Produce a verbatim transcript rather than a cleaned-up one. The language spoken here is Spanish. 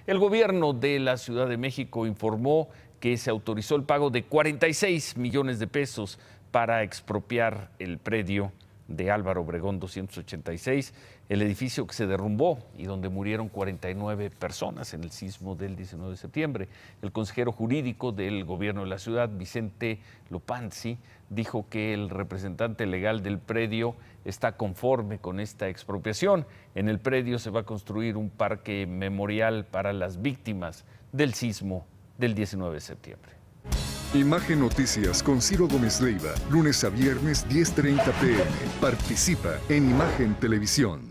El gobierno de la Ciudad de México informó que se autorizó el pago de cuarenta y seis millones de pesos para expropiar el predio de Álvaro Obregón doscientos ochenta y seis, el edificio que se derrumbó y donde murieron cuarenta y nueve personas en el sismo del diecinueve de septiembre. El consejero jurídico del gobierno de la ciudad, Vicente Lopanzi, dijo que el representante legal del predio está conforme con esta expropiación. En el predio se va a construir un parque memorial para las víctimas del sismo del diecinueve de septiembre. Imagen Noticias con Ciro Gómez Leiva, lunes a viernes diez treinta p m Participa en Imagen Televisión.